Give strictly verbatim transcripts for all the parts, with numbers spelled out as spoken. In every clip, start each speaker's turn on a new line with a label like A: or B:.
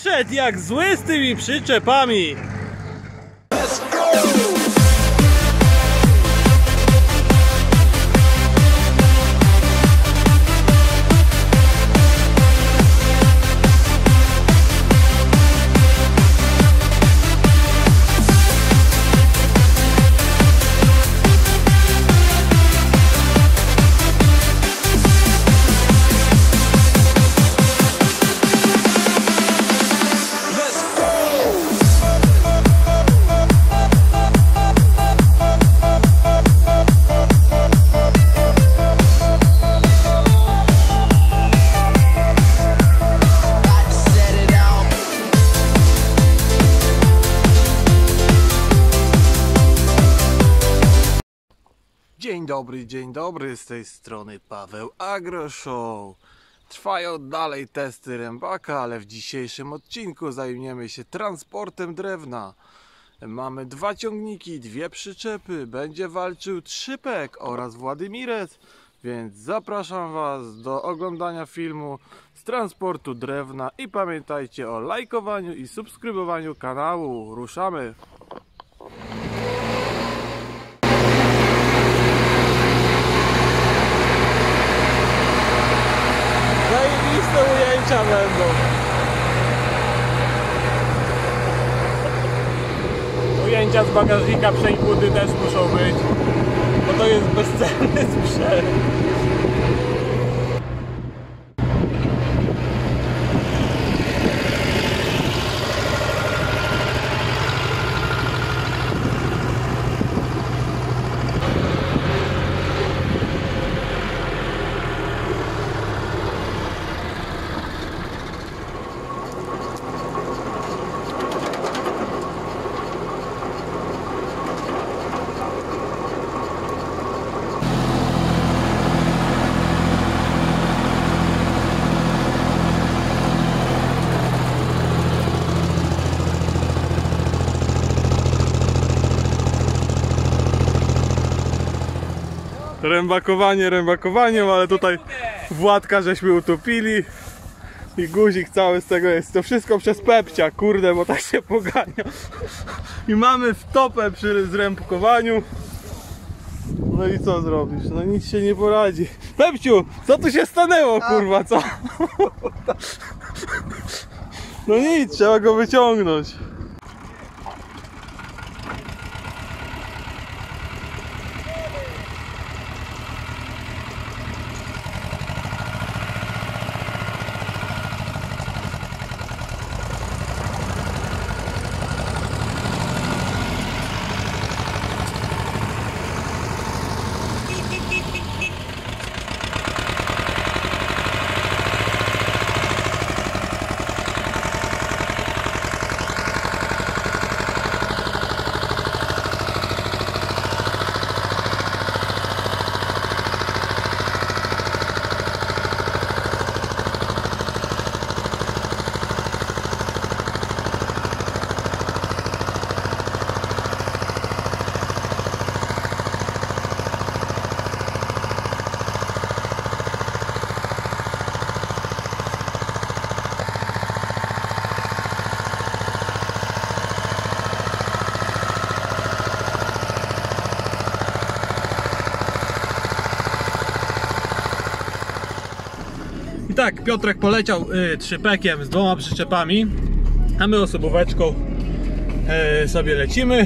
A: Poszedł jak zły z tymi przyczepami. Dzień dobry, dzień dobry, z tej strony Paweł AgroShow. Trwają dalej testy rębaka, ale w dzisiejszym odcinku zajmiemy się transportem drewna. Mamy dwa ciągniki, dwie przyczepy, będzie walczył Trzypek oraz Władymirec, więc zapraszam Was do oglądania filmu z transportu drewna i pamiętajcie o lajkowaniu i subskrybowaniu kanału. Ruszamy! Zajebiste ujęcia będą. Ujęcia z bagażnika przejbudy też muszą być, bo to jest bezcenny sprzęt. Rębakowanie rębakowaniem, ale tutaj Władka żeśmy utopili i guzik cały z tego jest. To wszystko przez Pepcia, kurde, bo tak się pogania. I mamy wtopę przy zrębkowaniu. No i co zrobisz? No nic się nie poradzi. Pepciu, co tu się stanęło, kurwa, co? No nic, trzeba go wyciągnąć. Tak, Piotrek poleciał y, trzypekiem z dwoma przyczepami, a my osobóweczką y, sobie lecimy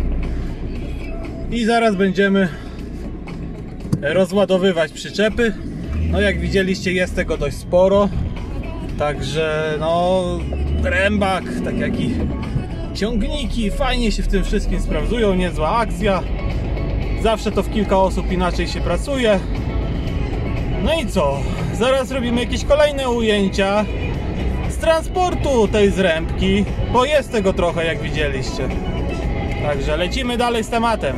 A: i zaraz będziemy rozładowywać przyczepy. No jak widzieliście, jest tego dość sporo, także no rębak, tak jak i ciągniki fajnie się w tym wszystkim sprawdzują, niezła akcja. Zawsze to w kilka osób inaczej się pracuje. No i co? Zaraz robimy jakieś kolejne ujęcia z transportu tej zrębki, bo jest tego trochę, jak widzieliście. Także lecimy dalej z tematem.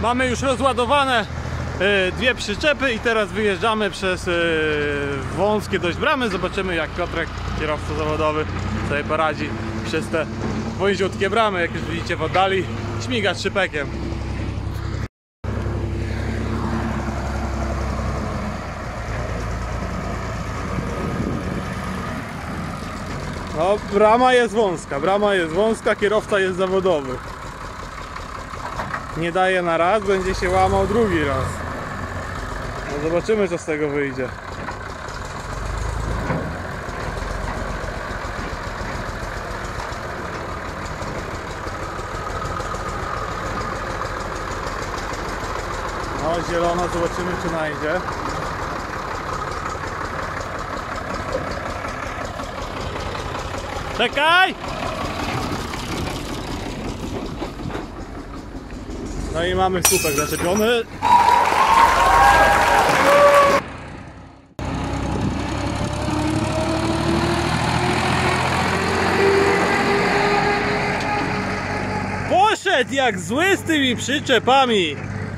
A: Mamy już rozładowane y, dwie przyczepy i teraz wyjeżdżamy przez y, wąskie dość bramy. Zobaczymy, jak Piotrek, kierowca zawodowy, sobie poradzi przez te wąziutkie bramy. Jak już widzicie w oddali, śmiga szczypekiem. No, brama jest wąska, brama jest wąska, kierowca jest zawodowy. Nie daje na raz, będzie się łamał drugi raz. No, zobaczymy, co z tego wyjdzie. No, zielona, zobaczymy, czy najdzie. Czekaj! No i mamy słupek zaczepiony. Poszedł jak zły z tymi przyczepami.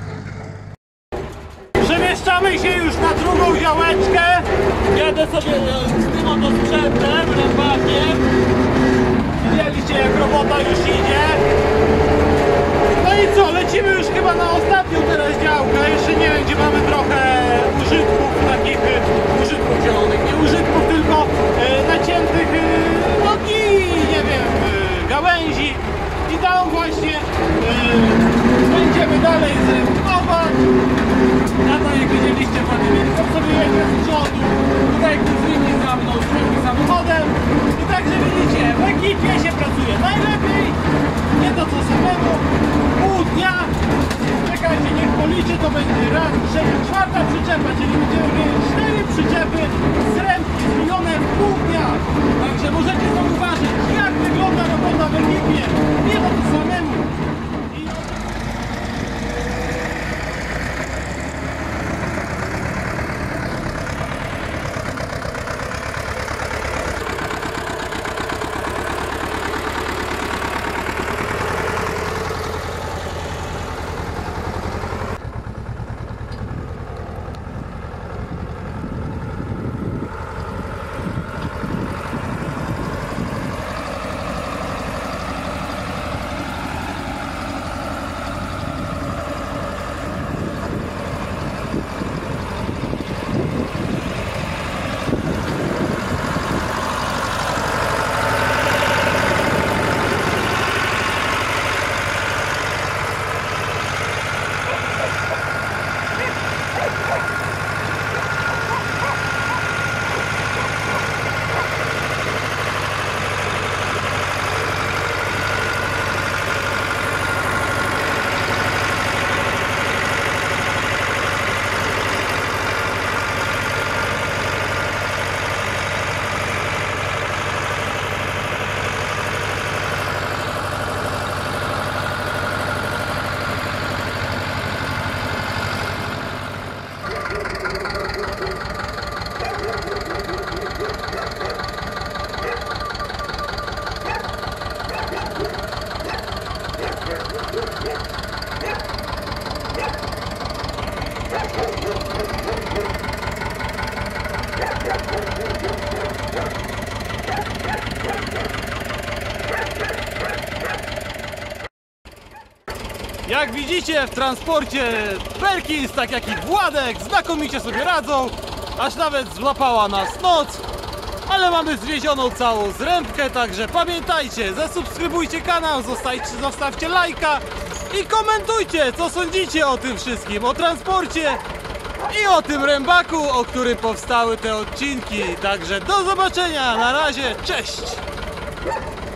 A: Przemieszczamy się już na drugą działeczkę. Jadę sobie z tym oto sprzętem, rębakiem. Widzieliście, jak robota już idzie. No i co, lecimy już chyba na ostatnią teraz działkę. Jeszcze nie wiem, gdzie mamy trochę użytków, takich użytków zielonych. Nie użytków, tylko e, naciętych e, nogi, nie wiem, e, gałęzi. I tam właśnie e, będziemy dalej zrębnować. A to, jak widzieliście, pan Emilko sobie jedzie z przodu. Tutaj kuzyni za mną swoim samochodem. I także widzicie, w ekipie się pracuje najlepiej. Nie to co samemu. Pół dnia. Czekajcie, niech policzy, to będzie raz, trzecia, czwarta przyczepa, czyli będziemy mieli cztery przyczepy zrębki zrobione w pół dnia. Także możecie zauważyć, jak wygląda robota w ekipie. Nie to co samemu. I... Jak widzicie, w transporcie Perkins, tak jak i Władek, znakomicie sobie radzą. Aż nawet złapała nas noc. Ale mamy zwiezioną całą zrębkę, także pamiętajcie, zasubskrybujcie kanał, zostawcie, zostawcie lajka i komentujcie, co sądzicie o tym wszystkim, o transporcie i o tym rębaku, o którym powstały te odcinki. Także do zobaczenia, na razie, cześć!